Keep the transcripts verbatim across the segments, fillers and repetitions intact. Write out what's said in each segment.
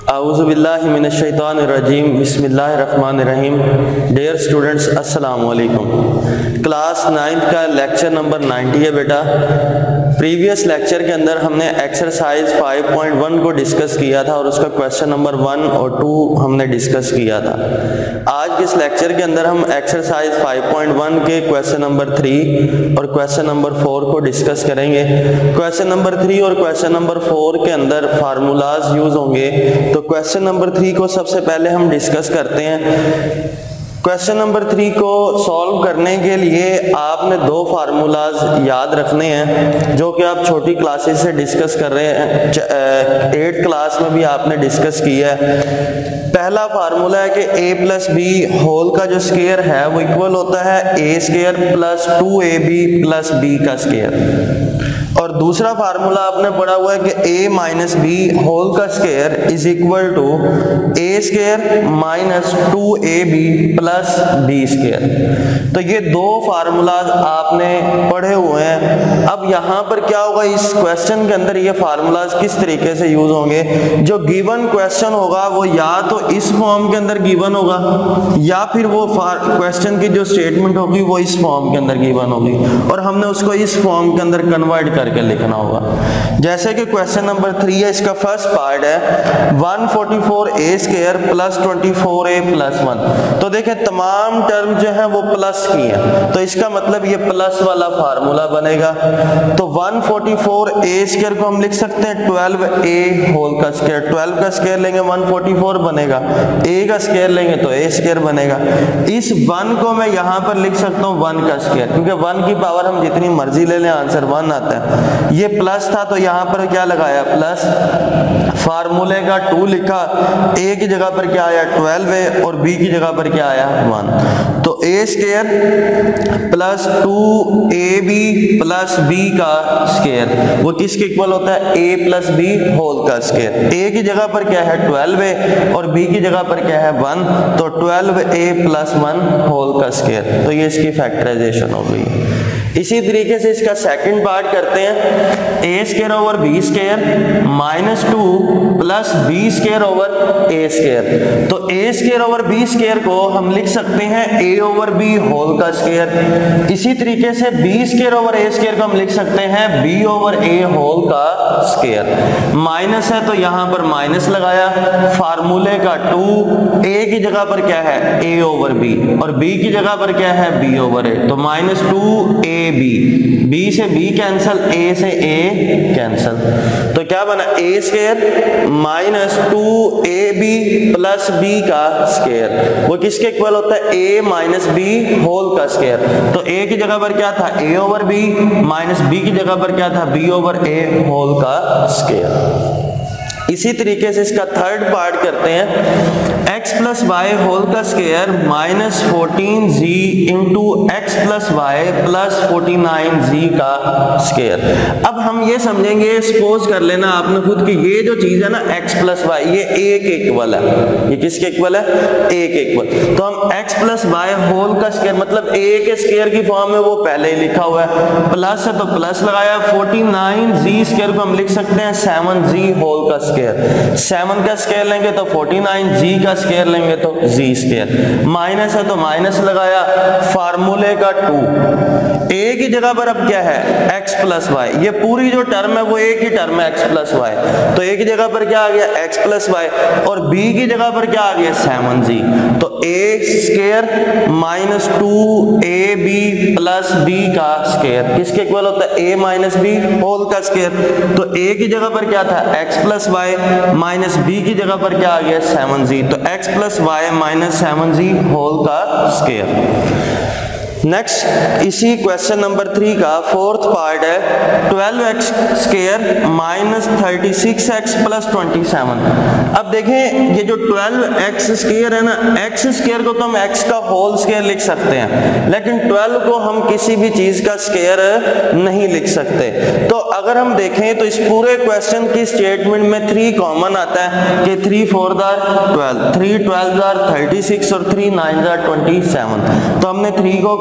औज़ुबिल्लाहि मिनश्शैतानिर्रजीम बिस्मिल्लाहिर्रहमानिर्रहीम। Dear students, अस्सलाम वालेकुम। क्लास नाइन्थ का लेक्चर नंबर नाइन्टी है बेटा। प्रीवियस लेक्चर के अंदर हमने एक्सरसाइज फाइव पॉइंट वन को डिस्कस किया था और उसका क्वेश्चन नंबर वन और टू हमने डिस्कस किया था। आज के इस लेक्चर के अंदर हम एक्सरसाइज फाइव पॉइंट वन के क्वेश्चन नंबर थ्री और क्वेश्चन नंबर फोर को डिस्कस करेंगे। क्वेश्चन नंबर थ्री और क्वेश्चन नंबर फोर के अंदर फार्मूलाज यूज होंगे। तो क्वेश्चन नंबर थ्री को सबसे पहले हम डिस्कस करते हैं। क्वेश्चन नंबर थ्री को सॉल्व करने के लिए आपने दो फार्मूलाज याद रखने हैं जो कि आप छोटी क्लासेस से डिस्कस कर रहे हैं। एट क्लास में भी आपने डिस्कस किया है। पहला फार्मूला है कि a प्लस बी होल का जो स्क्वायर है वो इक्वल होता है a square plus two a b plus b का स्क्वायर। और दूसरा फार्मूला आपने पढ़ा हुआ है कि a माइनस बी होल का square is equal to a square minus two a b plus b square. तो ये दो फार्मूलाज आपने पढ़े हुए हैं। अब यहाँ पर क्या होगा, इस क्वेश्चन के अंदर ये फार्मूलाज किस तरीके से यूज होंगे। जो गिवन क्वेश्चन होगा वो या तो इस फॉर्म के अंदर गिवन होगा या फिर वो क्वेश्चन की जो स्टेटमेंट होगी वो इस फॉर्म के अंदर गिवन होगी और हमने उसको इस फॉर्म के अंदर कन्वर्ट करके लिखना होगा। जैसे कि क्वेश्चन नंबर थ्री है, इसका फर्स्ट पार्ट है one forty four a square plus twenty four a plus one. तो देखें तमाम टर्म जो है वो प्लस की है, तो इसका मतलब ये प्लस वाला फार्मूला बनेगा। तो one forty four a square को हम लिख सकते हैं ट्वेल्व ए होल का स्क्वायर। ट्वेल्व का स्क्वायर लेंगे वन फोर्टी फोर बनेगा, ए का स्क्वायर लेंगे तो ए स्क्वायर बनेगा। इस वन को मैं यहाँ पर लिख सकता हूँ वन का स्क्वायर, क्योंकि वन की पावर हम जितनी मर्जी ले लें आंसर वन आता है। ये प्लस था तो यहाँ पर क्या लगाया प्लस, फार्मूले का टू लिखा, ए की जगह पर क्या आया ट्वेल्व है और बी की जगह पर क्या आया वन। तो a square plus two a b plus b का स्क्वायर वो किसके इक्वल होता है, ए प्लस बी होल का स्क्वायर। ए की जगह पर क्या है ट्वेल्व है और बी की जगह पर क्या है वन, तो twelve a plus one whole का स्क्वायर। तो ये इसकी फैक्टराइजेशन हो गई। इसी तरीके से इसका सेकंड पार्ट करते हैं, a square over b square minus two plus b square over a square. तो a square over b square को हम लिख सकते हैं ए ओवर बी होल का स्क्वायर। इसी तरीके से b square over a square को हम लिख सकते हैं बी ओवर ए होल का स्क्वायर। माइनस है तो यहां पर माइनस लगाया, फार्मूले का टू, ए की जगह पर क्या है ए ओवर बी और बी की जगह पर क्या है बी ओवर ए। तो minus two a b, b से बी कैंसल, ए से ए कैंसल। तो क्या बना a square minus two a b plus b का स्क्वायर वो किसके इक्वल होता है, ए माइनस बी होल का स्क्वायर। तो ए की जगह पर क्या था a over b minus b की जगह पर क्या था बी ओवर ए होल का स्क्वायर। इसी तरीके से इसका थर्ड पार्ट करते हैं, x प्लस वाई होल का square minus fourteen z into x plus y plus forty nine z का स्क्वायर। अब हम ये समझेंगे, सपोज कर लेना आपने खुद कि ये जो चीज है ना x प्लस वाई ये a के इक्वल है। ये किसके इक्वल है, a के इक्वल। तो हम x प्लस वाई होल का स्क्वायर मतलब a के स्क्वायर की फॉर्म में वो पहले ही लिखा हुआ है, प्लस है तो प्लस लगाया, फोर्टी नाइन जी स्क्वायर को हम लिख सकते हैं सेवन जी होल का स्क्वायर। सेवन का स्क्वायर लेंगे तो फोर्टी नाइन, जी का स्क्वायर लेंगे तो जी स्क्वायर। माइनस है तो माइनस लगाया, फार्मूले का टू, ए की जगह पर अब क्या है x प्लस वाई। ये पूरी जो टर्म है वो एक ही टर्म है x प्लस वाई, तो ए की जगह पर क्या आ गया x प्लस वाई और b की जगह पर क्या आ गया सेवन जी। तो a square minus two a b plus b का स्क्वायर किसके इक्वल होता है, a माइनस बी होल का स्क्वायर। तो a की जगह पर क्या था x plus y minus b की जगह पर क्या आ गया सेवन जी। तो x plus y minus seven z whole का स्क्वायर। नेक्स्ट इसी क्वेश्चन नंबर थ्री का फोर्थ पार्ट है twelve x square minus thirty six x plus twenty seven. अब देखें ये जो ट्वेल्व एक्स स्क्वायर है ना, एक्स स्क्वायर को तो हम x का होल स्क्वायर लिख सकते हैं, लेकिन ट्वेल्व को हम किसी भी चीज का स्क्वायर नहीं लिख सकते। तो अगर हम देखें तो इस पूरे क्वेश्चन की स्टेटमेंट में थ्री कॉमन आता है कि थ्री फोर दार ट्वेल्व, थ्री ट्वेल्व दार थर्टी सिक्स और थ्री नाइन दार ट्वेंटी सेवन। तो हमने थ्री को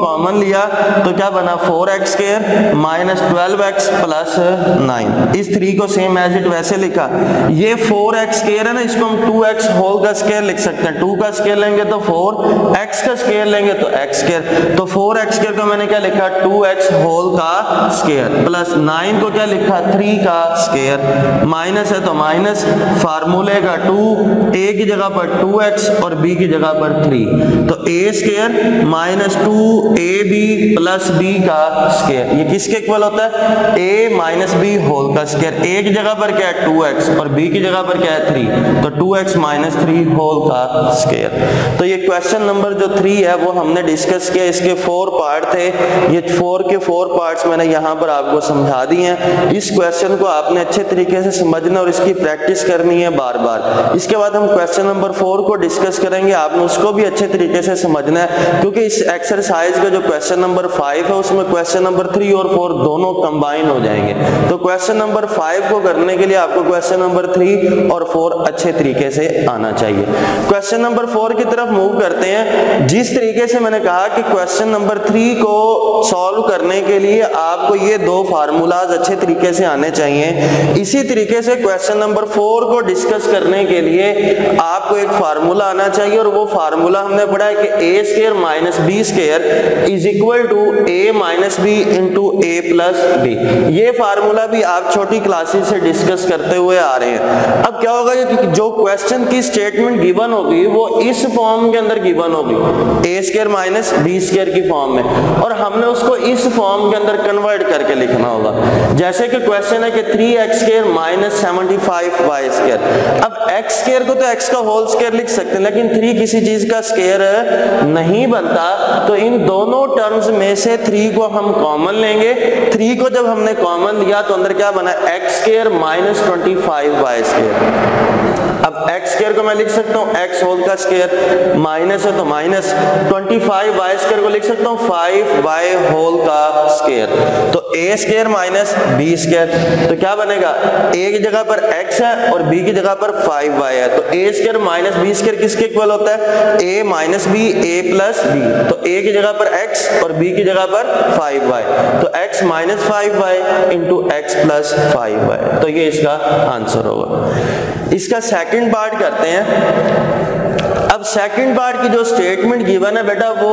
कॉमन लिया तो क्या बना four x square minus twelve x plus nine. इस थ्री को सेम एज इट वैसे लिखा। ये फोर एक्स स्क्वायर है ना, इसको हम टू एक्स होल का स्क्वायर लिख सकते हैं। टू का स्क्वायर लेंगे तो फोर, एक्स का स्क्वायर लेंगे तो एक्स स्क्वायर। तो फोर एक्स स्क्वायर को मैंने क्या लिखा, टू एक्स होल का स्क्वायर, प्लस नाइन को क्या लिखा, थ्री का स्क्वायर, माइनस है तो माइनस, फार्मूले का टू, ए की जगह पर टू एक्स और बी की जगह पर थ्री, तो a square minus two a b plus b का स्क्वायर। ये किसके इक्वल होता है, ए माइनस बी होल का स्क्वायर। ए की जगह पर क्या है टू एक्स और बी की जगह पर क्या है थ्री, तो two x minus three whole का स्क्वायर। तो ये क्वेश्चन नंबर जो थ्री है वो हमने डिस्कस किया। इसके फोर पार्ट थे, ये फोर के फोर पार्ट्स मैंने यहाँ पर आपको समझा दिए हैं। इस क्वेश्चन को आपने अच्छे तरीके से समझना और इसकी प्रैक्टिस करनी है बार बार। इसके बाद हम क्वेश्चन नंबर फोर को डिस्कस करेंगे, आपने उसको भी अच्छे तरीके से समझना है, क्योंकि इस एक्सरसाइज का जो क्वेश्चन नंबर फाइव है उसमें क्वेश्चन नंबर थ्री और फोर दोनों कंबाइन हो जाएंगे। तो क्वेश्चन नंबर फाइव को करने के लिए आपको क्वेश्चन नंबर थ्री और फोर अच्छे तरीके से आना चाहिए। क्वेश्चन नंबर फोर की तरफ मूव करते हैं। जिस तरीके से मैंने कहा कि क्वेश्चन नंबर थ्री को सॉल्व करने के लिए आपको ये दो फार्मूलाज अच्छे तरीके से आने चाहिए, इसी तरीके से क्वेश्चन नंबर फोर को डिस्कस करने के लिए आपको एक फार्मूला आना चाहिए। और वो फार्मूला हमने पढ़ा है कि a square minus b square is equal to a minus b into a plus b. ये फार्मूला भी आप छोटी क्लासेस से डिस्कस करते हुए आ रहे हैं। अब क्या होगा कि जो क्वेश्चन की स्टेटमेंट गिवन होगी वो इस फॉर्म के अंदर गिवन होगी, a square minus b square की फॉर्म में, और हमने उसको इस फॉर्म के अंदर कन्वर्ट करके लिखना होगा। जैसे कि क्वेश्चन है कि three x square minus seventy five y square. अब एक्स स्क्वायर को तो एक्स का होल स्क्वायर लिख सकते हैं, लेकिन थ्री किसी चीज का स्क्वायर नहीं बनता, तो इन दोनों टर्म्स में से थ्री को हम कॉमन लेंगे। थ्री को जब हमने कॉमन लिया तो अंदर क्या बना, x square minus twenty five y square. अब एक्स स्क्वायर को मैं लिख सकता हूँ एक्स होल का स्क्वायर, माइनस है तो minus, twenty five y square को लिख सकता हूँ फाइव वाई होल का स्क्वायर। तो a square minus b square, तो क्या बनेगा, ए की जगह पर एक्स है और बी की जगह पर फाइव वाई है, तो a square minus b square किसके इक्वल होता है, a minus b a plus b. तो ए की जगह पर एक्स और बी की जगह पर फाइव वाई, तो x minus five y into x plus five y, तो ये इसका आंसर होगा। इसका सेकंड पार्ट करते हैं। अब सेकंड पार्ट की जो स्टेटमेंट गिवन है बेटा वो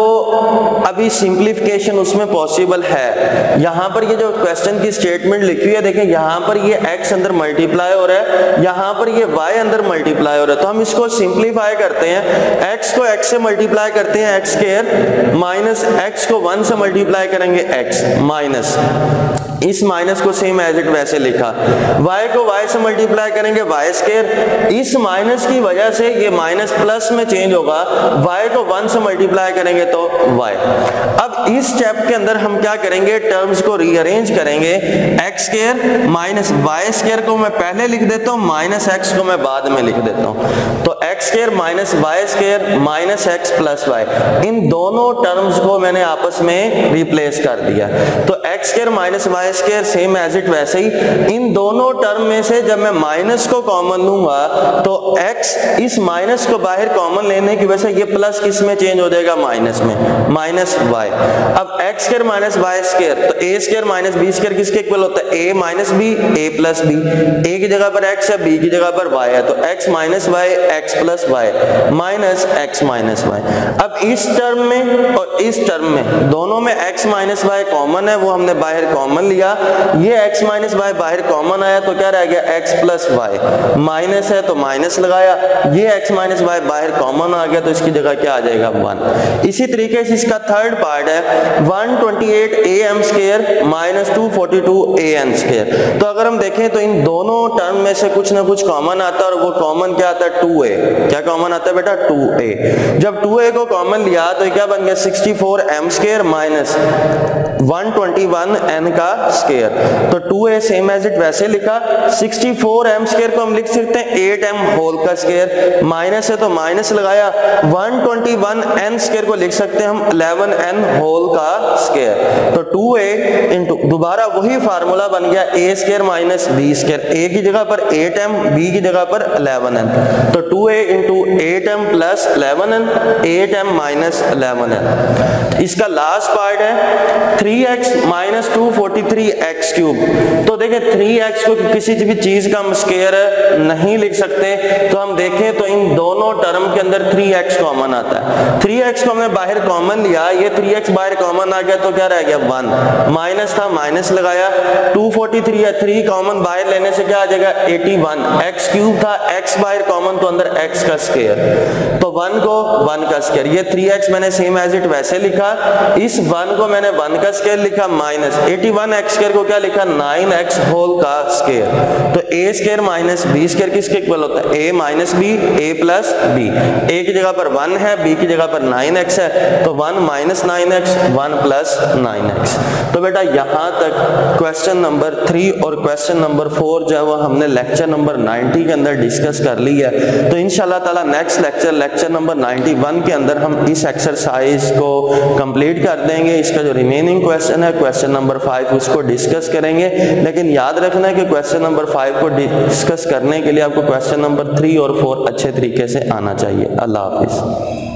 अभी सिंप्लीफिकेशन उसमें पॉसिबल है। यहाँ पर ये जो क्वेश्चन की स्टेटमेंट लिखी है देखें, यहाँ पर ये x अंदर मल्टीप्लाई हो रहा है, यहाँ पर ये y अंदर मल्टीप्लाई हो रहा है, तो हम इसको सिंप्लीफाई करते हैं। x को x से मल्टीप्लाई करते हैं एक्स स्क्वायर, माइनस x को वन से मल्टीप्लाई करेंगे x, माइनस इस माइनस को सेम एज इट वैसे लिखा, y को y से मल्टीप्लाई करेंगे y स्क्वायर, इस माइनस की वजह से ये माइनस प्लस में चेंज होगा, y को वन से मल्टीप्लाई करेंगे तो y। अब इस स्टेप के अंदर हम क्या करेंगे, टर्म्स को रीअरेंज करेंगे, x square minus y square को मैं पहले लिख देता हूँ, माइनस एक्स को मैं बाद में लिख देता हूँ, तो x square minus y square minus x plus y, इन दोनों टर्म्स को मैंने आपस में रिप्लेस कर दिया। तो x square minus y square same as it वैसे ही, इन दोनों टर्म में से जब मैं माइनस को कॉमन लूंगा तो x इस माइनस को बाहर कॉमन लेने की वजह से ये प्लस किस में चेंज हो जाएगा, माइनस में, माइनस y। अब x square minus y square, तो a square minus b square किसके इक्वल होता है, a minus b a plus b, a की जगह पर x है b की जगह पर y है, तो x minus y x plus y minus x minus y. अब इस टर्म में और इस टर्म में दोनों में x माइनस वाई कॉमन है, वो हमने बाहर कॉमन लिया, ये x माइनस वाई बाहर कॉमन आया तो क्या रह गया, x प्लस वाई, माइनस है तो माइनस लगाया, ये x माइनस वाई बाहर कॉमन आ गया तो इसकी जगह क्या आ जाएगा, वन। इसी तरीके से इसका थर्ड पार्ट है one twenty eight a m square minus two forty two a n square. तो अगर हम देखें तो इन दोनों टर्म में से कुछ ना कुछ कॉमन आता है, और वो कॉमन क्या आता है, टू ए। क्या कॉमन आता है बेटा, टू ए। जब टू ए को कॉमन लिया तो क्या बन गया, sixty four m square minus one twenty one n का स्क्वायर, तो two a same as it वैसे लिखा, सिक्सटी फोर एम स्क्वायर को हम लिख सकते हैं एट एम होल का स्क्वायर, माइनस है तो माइनस लगाया, one twenty one n square को लिख सकते हैं हम इलेवन एन होल होल का स्क्वायर। तो टू ए इंटू दोबारा वही फार्मूला बन गया a square minus b square, a की जगह पर एट एम, बी की जगह पर इलेवन एम। तो two a into eight m plus eleven m, eight m minus eleven M. इसका लास्ट पार्ट है three x minus two forty three x cube. तो देखिए थ्री एक्स को किसी भी चीज का हम स्क्वायर नहीं लिख सकते, तो हम देखें तो इन दोनों टर्म के अंदर थ्री एक्स कॉमन आता है। थ्री एक्स को हमने बाहर कॉमन लिया, ये थ्री एक्स बाहर कॉमन आ गया तो क्या रह गया वन, माइनस था माइनस लगाया, टू फोर्टी थ्री है, थ्री कॉमन बाहर लेने से क्या आ जाएगा एटी वन, एक्स क्यूब था, एक्स बाहर कॉमन तो अंदर एक्स का स्क्वायर, तो वन को वन का स्क्वायर। ये थ्री एक्स मैंने सेम एज इट वैसे लिखा, इस वन को मैंने वन का स्क्वायर लिखा, minus eighty one x square को क्या लिखा नाइन एक्स होल का स्क्वायर। तो a square minus b square किसके इक्वल होता है, a minus b, a plus b. A की जगह पर वन है, बी की जगह पर नाइन एक्स है, तो one minus nine x, one plus nine x. तो बेटा यहाँ तक क्वेश्चन नंबर थ्री और क्वेश्चन नंबर फोर जो है वो हमने लेक्चर नंबर नाइंटी के अंदर डिस्कस कर ली है। तो इंशाल्लाह ताला next lecture lecture number ninety one के अंदर हम इस एक्सरसाइज को कंप्लीट कर देंगे। इसका जो रिमेनिंग क्वेश्चन है क्वेश्चन नंबर फाइव उसको डिस्कस करेंगे, लेकिन याद रखना है कि क्वेश्चन नंबर फाइव को डिस्कस करने के लिए आपको क्वेश्चन नंबर थ्री और फोर अच्छे तरीके से आना चाहिए। अल्लाह हाफिज।